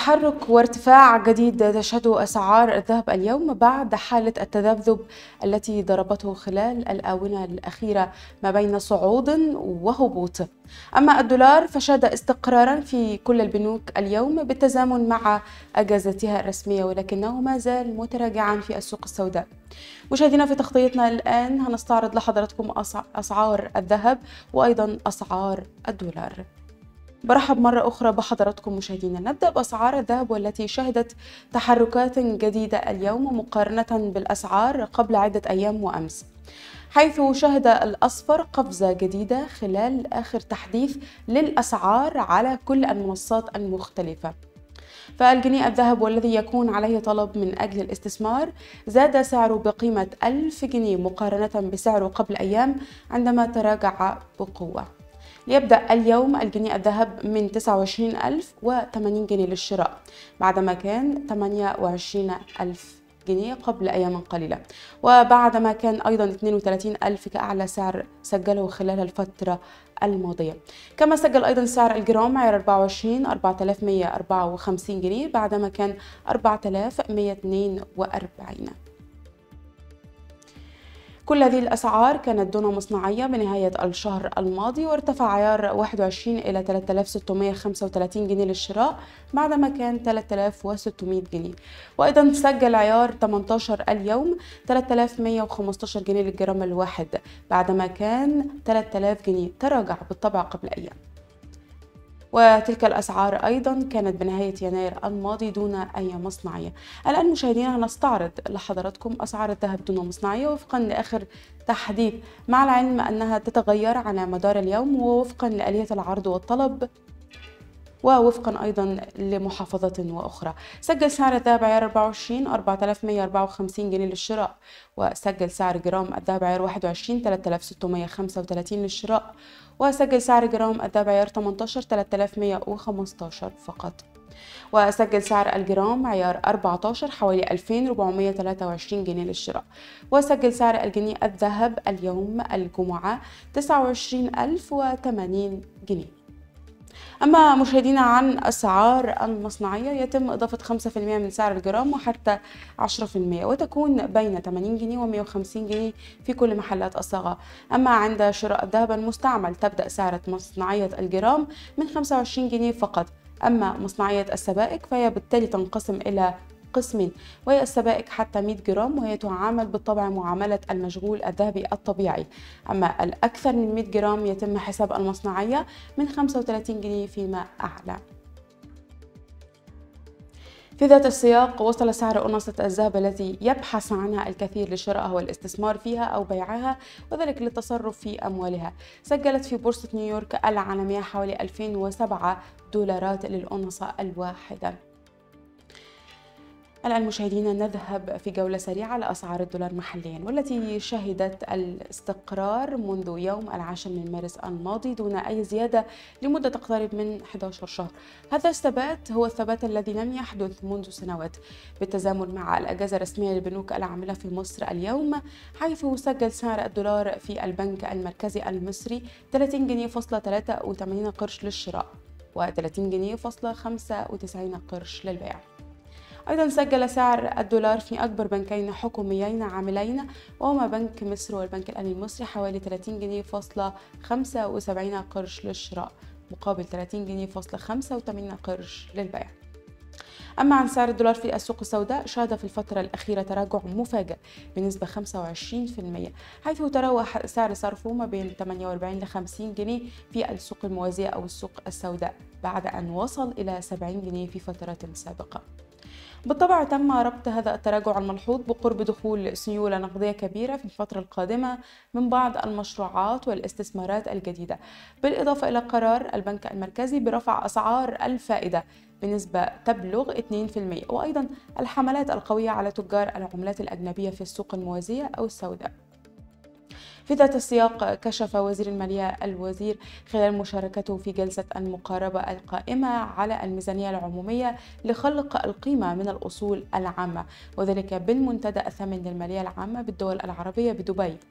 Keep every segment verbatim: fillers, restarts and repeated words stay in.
تحرك وارتفاع جديد تشهده أسعار الذهب اليوم بعد حالة التذبذب التي ضربته خلال الآونة الأخيرة ما بين صعود وهبوط. أما الدولار فشهد استقرارا في كل البنوك اليوم بالتزامن مع أجازتها الرسمية، ولكنه ما زال متراجعا في السوق السوداء. مشاهدينا، في تغطيتنا الآن هنستعرض لحضراتكم أسعار الذهب وأيضا أسعار الدولار. برحب مرة أخرى بحضراتكم مشاهدينا. نبدأ بأسعار الذهب والتي شهدت تحركات جديدة اليوم مقارنة بالأسعار قبل عدة أيام وأمس، حيث شهد الأصفر قفزة جديدة خلال آخر تحديث للأسعار على كل المنصات المختلفة. فالجنيه الذهب والذي يكون عليه طلب من أجل الاستثمار زاد سعره بقيمة ألف جنيه مقارنة بسعره قبل أيام عندما تراجع بقوة. ليبدأ اليوم الجنيه الذهب من تسعة وعشرين ألف وثمانين جنيه للشراء بعدما كان ثمانية وعشرين ألف جنيه قبل أيام قليلة، وبعدما كان أيضا اثنين وثلاثين ألف كأعلى سعر سجله خلال الفترة الماضية. كما سجل أيضا سعر الجرام معيار أربعة وعشرين أربعة آلاف ومئة وأربعة وخمسين جنيه بعدما كان أربعة آلاف ومئة واثنين وأربعين. كل هذه الأسعار كانت دون مصنعية بنهاية الشهر الماضي، وارتفع عيار واحد وعشرين إلى ثلاثة آلاف وستمئة وخمسة وثلاثين جنيه للشراء بعدما كان ثلاثة آلاف وستمئة جنيه، وأيضا سجل عيار ثمانية عشر اليوم ثلاثة آلاف ومئة وخمسة عشر جنيه للجرام الواحد بعدما كان ثلاثة آلاف جنيه، تراجع بالطبع قبل أيام. وتلك الأسعار أيضا كانت بنهاية يناير الماضي دون أي مصنعية. الآن مشاهدينا هنستعرض لحضراتكم أسعار الذهب دون مصنعية وفقا لآخر تحديث، مع العلم أنها تتغير على مدار اليوم ووفقا لآلية العرض والطلب ووفقا أيضا لمحافظة وأخرى. سجل سعر الذهب عيار أربعة وعشرين أربعة آلاف ومئة وأربعة وخمسين جنيه للشراء، وسجل سعر جرام الذهب عيار واحد وعشرين ثلاثة آلاف وستمئة وخمسة وثلاثين للشراء، وسجل سعر جرام الذهب عيار ثمانية عشر ثلاثة آلاف ومئة وخمسة عشر فقط، وسجل سعر الجرام عيار أربعة عشر حوالي ألفين وأربعمئة وثلاثة وعشرين جنيه للشراء، وسجل سعر الجنيه الذهب اليوم الجمعة تسعة وعشرين ألف وثمانين جنيه. أما مشاهدينا عن أسعار المصنعية، يتم إضافة خمسة بالمئة من سعر الجرام وحتى عشرة بالمئة، وتكون بين ثمانين جنيه ومئة وخمسين جنيه في كل محلات الصاغة. أما عند شراء الذهب المستعمل تبدأ سعر مصنعية الجرام من خمسة وعشرين جنيه فقط. أما مصنعية السبائك فهي بالتالي تنقسم إلى قسمين، وهي السبائك حتى مئة جرام وهي تعامل بالطبع معاملة المشغول الذهبي الطبيعي. أما الأكثر من مئة جرام يتم حساب المصنعية من خمسة وثلاثين جنيه فيما أعلى. في ذات السياق، وصل سعر أونصة الذهب التي يبحث عنها الكثير لشرائها والاستثمار فيها أو بيعها وذلك للتصرف في أموالها، سجلت في بورصة نيويورك العالمية حوالي ألفين وسبعة دولارات للأونصة الواحدة. الآن مشاهدينا نذهب في جولة سريعة لأسعار الدولار محليا، والتي شهدت الاستقرار منذ يوم العاشر من مارس الماضي دون أي زيادة لمدة تقترب من أحد عشر شهر. هذا الثبات هو الثبات الذي لم يحدث منذ سنوات بالتزامن مع الأجازة الرسمية للبنوك العاملة في مصر اليوم، حيث سجل سعر الدولار في البنك المركزي المصري ثلاثين جنيه فاصلة ثلاثة وثمانين قرش للشراء و30 جنيه فاصلة خمسة وتسعين قرش للبيع. أيضا سجل سعر الدولار في أكبر بنكين حكوميين عاملين وهما بنك مصر والبنك الأهلي المصري حوالي ثلاثين جنيه فاصلة خمسة وسبعين قرش للشراء مقابل ثلاثين جنيه فاصلة خمسة وثمانين قرش للبيع. أما عن سعر الدولار في السوق السوداء، شهد في الفترة الأخيرة تراجع مفاجئ بنسبة خمسة وعشرين بالمئة، حيث تراوح سعر صرفه ما بين ثمانية وأربعين إلى خمسين جنيه في السوق الموازية أو السوق السوداء بعد أن وصل إلى سبعين جنيه في فترات سابقة. بالطبع تم ربط هذا التراجع الملحوظ بقرب دخول سيولة نقدية كبيرة في الفترة القادمة من بعض المشروعات والاستثمارات الجديدة، بالإضافة إلى قرار البنك المركزي برفع أسعار الفائدة بنسبة تبلغ اثنين بالمئة، وأيضا الحملات القوية على تجار العملات الأجنبية في السوق الموازية أو السوداء. في ذات السياق، كشف وزير المالية الوزير خلال مشاركته في جلسة المقاربة القائمة على الميزانية العمومية لخلق القيمة من الأصول العامة، وذلك بالمنتدى الثامن للمالية العامة بالدول العربية بدبي،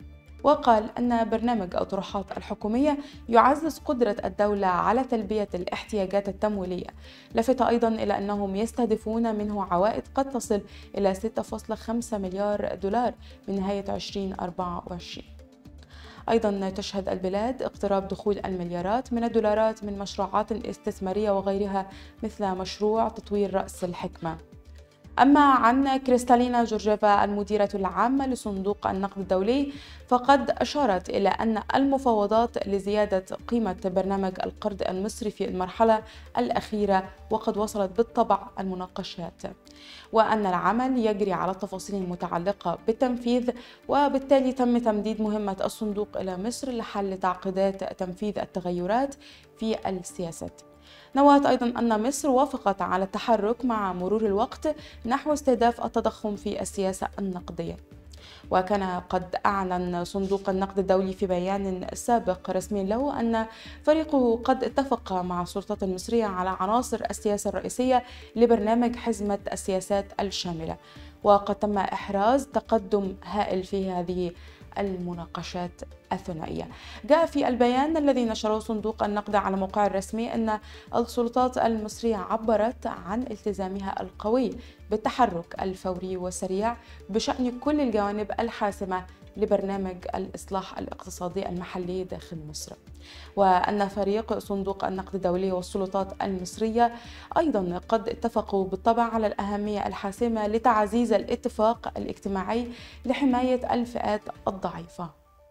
وقال أن برنامج الطروحات الحكومية يعزز قدرة الدولة على تلبية الاحتياجات التمويلية، لفت أيضا إلى أنهم يستهدفون منه عوائد قد تصل إلى ستة فاصلة خمسة مليار دولار من نهاية ألفين وأربعة وعشرين. أيضا تشهد البلاد اقتراب دخول المليارات من الدولارات من مشروعات استثمارية وغيرها مثل مشروع تطوير رأس الحكمة. أما عن كريستالينا جورجيفا المديرة العامة لصندوق النقد الدولي فقد أشارت إلى أن المفاوضات لزيادة قيمة برنامج القرض المصري في المرحلة الأخيرة وقد وصلت بالطبع المناقشات، وأن العمل يجري على التفاصيل المتعلقة بالتنفيذ، وبالتالي تم تمديد مهمة الصندوق إلى مصر لحل تعقيدات تنفيذ التغيرات في السياسات. نوّت أيضاً أن مصر وافقت على التحرك مع مرور الوقت نحو استهداف التضخم في السياسة النقدية. وكان قد أعلن صندوق النقد الدولي في بيان سابق رسمي له أن فريقه قد اتفق مع السلطات المصرية على عناصر السياسة الرئيسية لبرنامج حزمة السياسات الشاملة، وقد تم إحراز تقدم هائل في هذه المناقشات الثنائية. جاء في البيان الذي نشره صندوق النقد على موقعه الرسمي أن السلطات المصرية عبرت عن التزامها القوي بالتحرك الفوري والسريع بشأن كل الجوانب الحاسمة لبرنامج الإصلاح الاقتصادي المحلي داخل مصر، وأن فريق صندوق النقد الدولي والسلطات المصرية أيضا قد اتفقوا بالطبع على الأهمية الحاسمة لتعزيز الاتفاق الاجتماعي لحماية الفئات الضعيفة.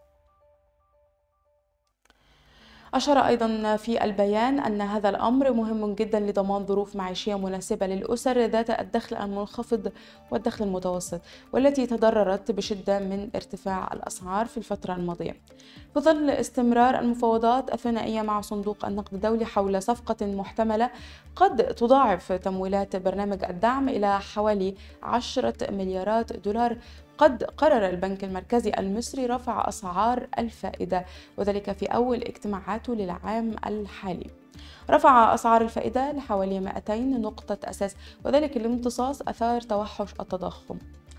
أشار أيضا في البيان أن هذا الأمر مهم جدا لضمان ظروف معيشية مناسبة للأسر ذات الدخل المنخفض والدخل المتوسط، والتي تضررت بشدة من ارتفاع الأسعار في الفترة الماضية. في ظل استمرار المفاوضات الثنائية مع صندوق النقد الدولي حول صفقة محتملة قد تضاعف تمويلات برنامج الدعم إلى حوالي عشرة مليارات دولار، قد قرر البنك المركزي المصري رفع أسعار الفائدة، وذلك في أول اجتماعاته للعام الحالي. رفع أسعار الفائدة لحوالي مئتين نقطة أساس، وذلك لامتصاص آثار توحش التضخم.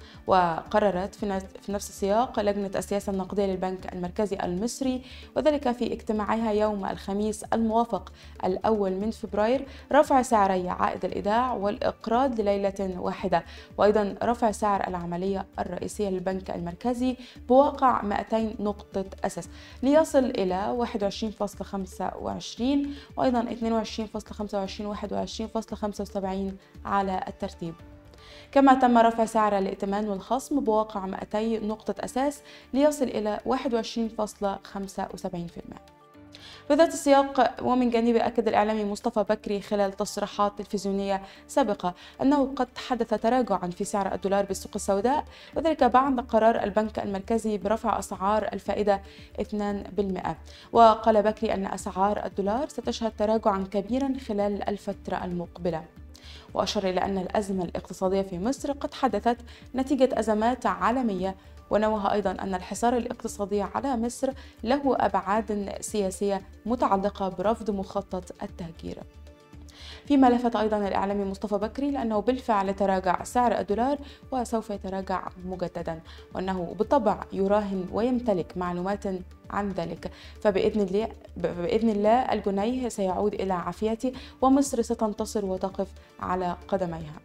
وقررت في نفس السياق لجنة السياسة النقدية للبنك المركزي المصري، وذلك في اجتماعها يوم الخميس الموافق الأول من فبراير، رفع سعري عائد الإيداع والإقراض لليلة واحدة، وأيضا رفع سعر العملية الرئيسية للبنك المركزي بواقع مئتين نقطة أساس ليصل إلى واحد وعشرين فاصلة خمسة وعشرين وأيضا اثنين وعشرين فاصلة خمسة وعشرين واحد وعشرين فاصلة خمسة وسبعين على الترتيب. كما تم رفع سعر الائتمان والخصم بواقع مئتين نقطة أساس ليصل إلى واحد وعشرين فاصلة خمسة وسبعين بالمئة. في ذات السياق، ومن جانبه أكد الإعلامي مصطفى بكري خلال تصريحات تلفزيونية سابقة أنه قد حدث تراجعا في سعر الدولار بالسوق السوداء، وذلك بعد قرار البنك المركزي برفع أسعار الفائدة اثنين بالمئة. وقال بكري أن أسعار الدولار ستشهد تراجعا كبيرا خلال الفترة المقبلة، وأشار إلى أن الأزمة الاقتصادية في مصر قد حدثت نتيجة أزمات عالمية، ونوه أيضا أن الحصار الاقتصادي على مصر له أبعاد سياسية متعلقة برفض مخطط التهجير. فيما لفت أيضا الإعلامي مصطفى بكري لأنه بالفعل تراجع سعر الدولار وسوف يتراجع مجددا، وأنه بالطبع يراهن ويمتلك معلومات عن ذلك، فبإذن الله بإذن الله الجنيه سيعود إلى عافيته ومصر ستنتصر وتقف على قدميها.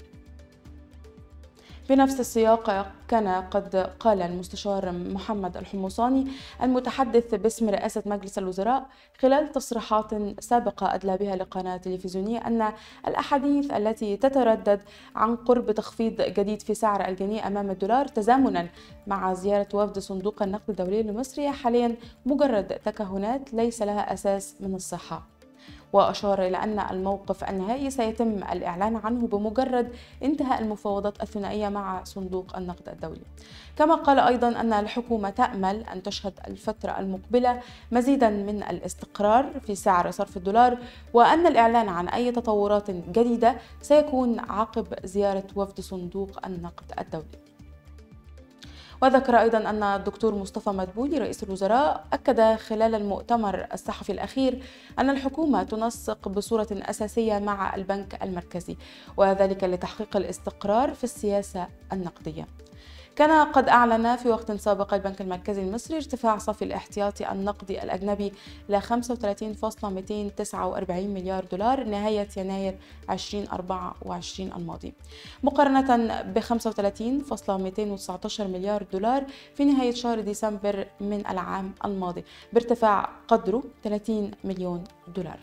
بنفس السياق، كان قد قال المستشار محمد الحمصاني المتحدث باسم رئاسة مجلس الوزراء خلال تصريحات سابقة أدلى بها لقناة تلفزيونية أن الأحاديث التي تتردد عن قرب تخفيض جديد في سعر الجنيه أمام الدولار تزامنا مع زيارة وفد صندوق النقد الدولي لمصر حاليا مجرد تكهنات ليس لها أساس من الصحة. وأشار إلى أن الموقف النهائي سيتم الإعلان عنه بمجرد انتهاء المفاوضات الثنائية مع صندوق النقد الدولي. كما قال أيضا أن الحكومة تأمل أن تشهد الفترة المقبلة مزيدا من الاستقرار في سعر صرف الدولار، وأن الإعلان عن أي تطورات جديدة سيكون عقب زيارة وفد صندوق النقد الدولي. وذكر أيضا أن الدكتور مصطفى مدبولي رئيس الوزراء أكد خلال المؤتمر الصحفي الأخير أن الحكومة تنسق بصورة أساسية مع البنك المركزي، وذلك لتحقيق الاستقرار في السياسة النقدية. كان قد أعلن في وقت سابق البنك المركزي المصري ارتفاع صافي الاحتياطي النقدي الأجنبي إلى خمسة وثلاثين فاصلة مئتين وتسعة وأربعين مليار دولار نهاية يناير ألفين وأربعة وعشرين الماضي، مقارنة ب خمسة وثلاثين فاصلة مئتين وتسعة عشر مليار دولار في نهاية شهر ديسمبر من العام الماضي، بارتفاع قدره ثلاثين مليون دولار.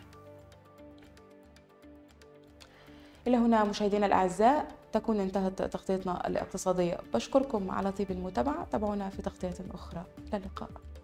إلى هنا مشاهدينا الأعزاء تكون انتهت تغطيتنا الاقتصادية. بشكركم على طيب المتابعة، تابعونا في تغطية أخرى، إلى اللقاء.